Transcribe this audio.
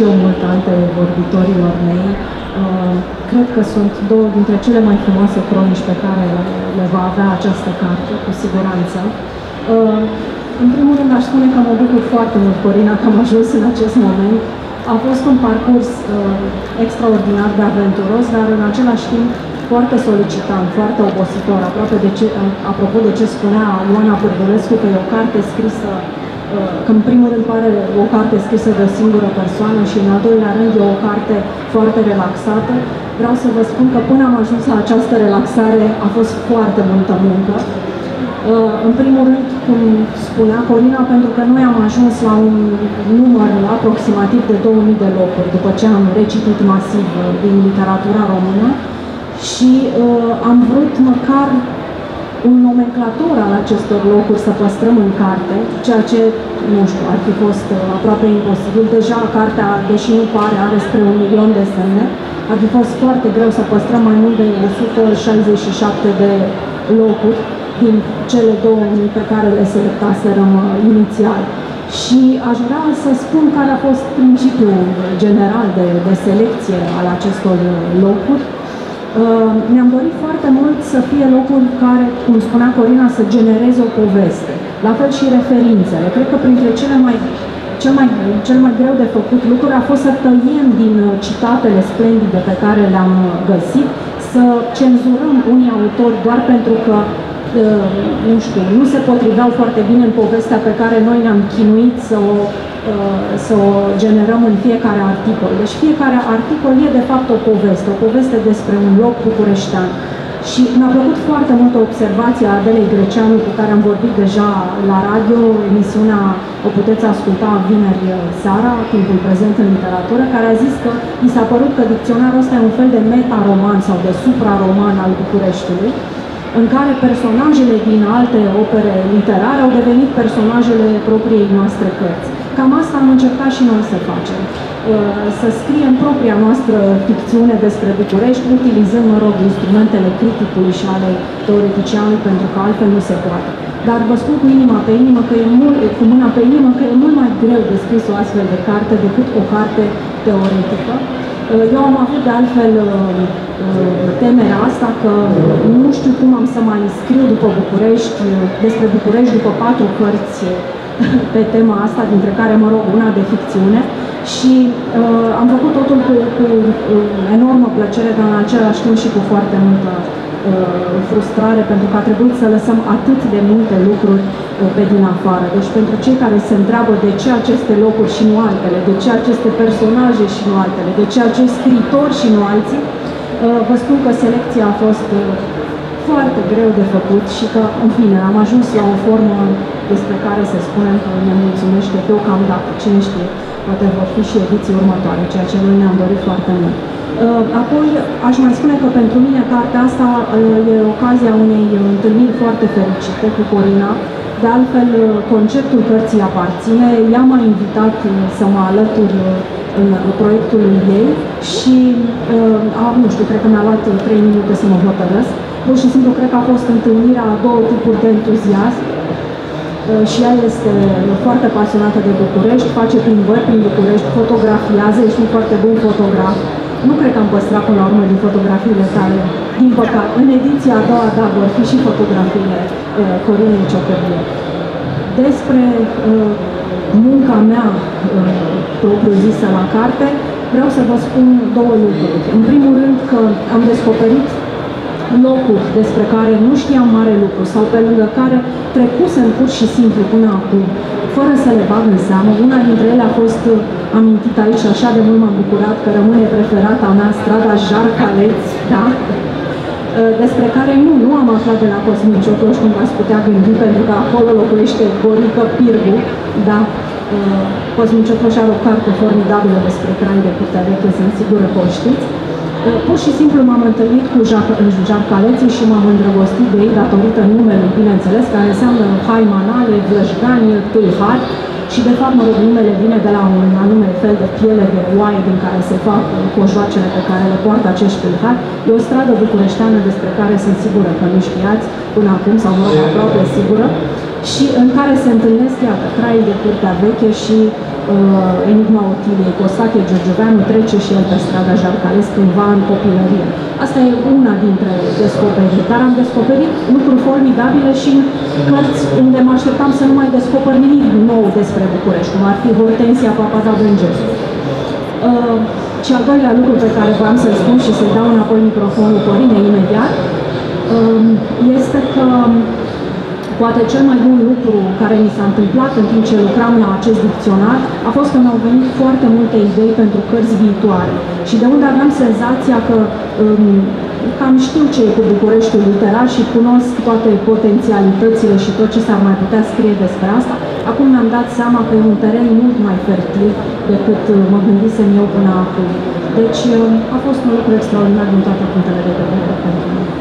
eu mult antevorbitorilor mei. Cred că sunt două dintre cele mai frumoase cronici pe care le va avea această carte, cu siguranță. În primul rând, aș spune că mă bucur foarte mult, Corina, că am ajuns în acest moment. A fost un parcurs extraordinar de aventuros, dar în același timp foarte solicitant, foarte obositor, apropo de ce spunea Ioana Pârvulescu, că e o carte scrisă, că în primul rând pare o carte scrisă de o singură persoană și în al doilea rând e o carte foarte relaxată. Vreau să vă spun că până am ajuns la această relaxare a fost foarte multă muncă. În primul rând, cum spunea Corina, pentru că noi am ajuns la un număr aproximativ de 2000 de locuri, după ce am recitit masiv din literatura română și am vrut măcar un nomenclator al acestor locuri să păstrăm în carte, ceea ce, nu știu, ar fi fost aproape imposibil. Deja cartea, deși nu pare, are spre 1.000.000 de semne, ar fi fost foarte greu să păstrăm mai mult de 167 de locuri din cele 2000 pe care le selectaserăm inițial. Și aș vrea să spun care a fost principiul general de selecție al acestor locuri. Mi-am dorit foarte mult să fie locuri care, cum spunea Corina, să genereze o poveste. La fel și referințele. Cred că printre cel mai greu de făcut lucruri a fost să tăiem din citatele splendide pe care le-am găsit, să cenzurăm unii autori doar pentru că nu știu, nu se potriveau foarte bine în povestea pe care noi ne-am chinuit să o generăm în fiecare articol. Deci fiecare articol e de fapt o poveste despre un loc bucureștean. Și mi-a plăcut foarte mult observația Adelei Greceanu, cu care am vorbit deja la radio, emisiunea o puteți asculta vineri seara, timpul prezent în literatură, care a zis că i s-a părut că dicționarul ăsta e un fel de meta-roman sau de supra-roman al Bucureștiului, în care personajele din alte opere literare au devenit personajele propriei noastre cărți. Cam asta am încercat și noi să facem. Să scriem propria noastră ficțiune despre București, utilizând, mă rog, instrumentele criticului și ale teoreticianului, pentru că altfel nu se poate. Dar vă spun cu inima pe inimă, cu mâna pe inimă, că e mult mai greu de scris o astfel de carte decât o carte teoretică. Eu am avut de altfel temerea asta că nu știu cum am să mai scriu despre București după 4 cărți pe tema asta, dintre care, mă rog, una de ficțiune. Și am făcut totul cu enormă plăcere, dar în același timp și cu foarte multă frustrare, pentru că a trebuit să lăsăm atât de multe lucruri pe din afară. Deci pentru cei care se întreabă de ce aceste locuri și nu altele, de ce aceste personaje și nu altele, de ce acești scriitori și nu alții, vă spun că selecția a fost foarte greu de făcut și că, în fine, am ajuns la o formă despre care să spunem că ne mulțumește deocamdată. Cine știe, poate vor fi și ediții următoare, ceea ce noi ne-am dorit foarte mult. Apoi, aș mai spune că pentru mine cartea asta e ocazia unei întâlniri foarte fericite cu Corina. De altfel, conceptul cărții aparține. Ea m-a invitat să mă alătur în proiectul ei și, nu știu, cred că mi-a luat 3 minute să mă hotărăsc. Pur și simplu, cred că a fost întâlnirea a două tipuri de entuziasm. Și ea este foarte pasionată de București, face plimbări prin București, fotografiază, ești un foarte bun fotograf. Nu cred că am păstrat până la urmă din fotografiile tale, din păcate. În ediția a doua, da, vor fi și fotografiile Corinei Ciocărlie. Despre munca mea propriu-zisă la carte, vreau să vă spun două lucruri. În primul rând că am descoperit locuri despre care nu știam mare lucru sau pe lângă care trecusem pur și simplu până acum, fără să le bag în seamă. Una dintre ele a fost amintită aici, așa de mult m-am bucurat că rămâne preferata mea, strada Jarcaleț, da? Despre care nu am aflat de la Cosmin Ciocloș, cum v-ați putea gândi, pentru că acolo locuiește Gorică Pirgu, da? Cosmin Ciocloș are o carte formidabilă despre Crai de Curtea Veche, sunt sigură că o știți. Pur și simplu m-am întâlnit cu Jarcaleții și m-am îndrăgostit de ei datorită numelui, bineînțeles, care înseamnă haimanale, vlășgani, tâlhari și, de fapt, mă rog, numele vine de la un anume fel de piele de oaie din care se fac cojoacele pe care le poartă acești tâlhari. E o stradă bucureșteană despre care sunt sigură că nu știați până acum, sau mă rog, aproape sigură, și în care se întâlnesc, iată, Crai de Curtea Veche și Enigma Otiliei, Costache Georgeveanu trece și el pe strada Jarcales cândva în copilărie. Asta e una dintre descoperiri, dar am descoperit lucruri formidabile și în cărți unde mă așteptam să nu mai descoper nimic nou despre București, cum ar fi Hortensia Papadabângescu. Și al doilea lucru pe care vreau să-l spun și să-i dau înapoi microfonul Corinei imediat, este că poate cel mai bun lucru care mi s-a întâmplat în timp ce lucram la acest dicționar a fost că mi-au venit foarte multe idei pentru cărți viitoare și de unde aveam senzația că cam știu ce e cu Bucureștiul literar și cunosc toate potențialitățile și tot ce s-ar mai putea scrie despre asta. Acum mi-am dat seama că e un teren mult mai fertil decât mă gândisem eu până acum. Deci a fost un lucru extraordinar din toate punctele de vedere pentru mine.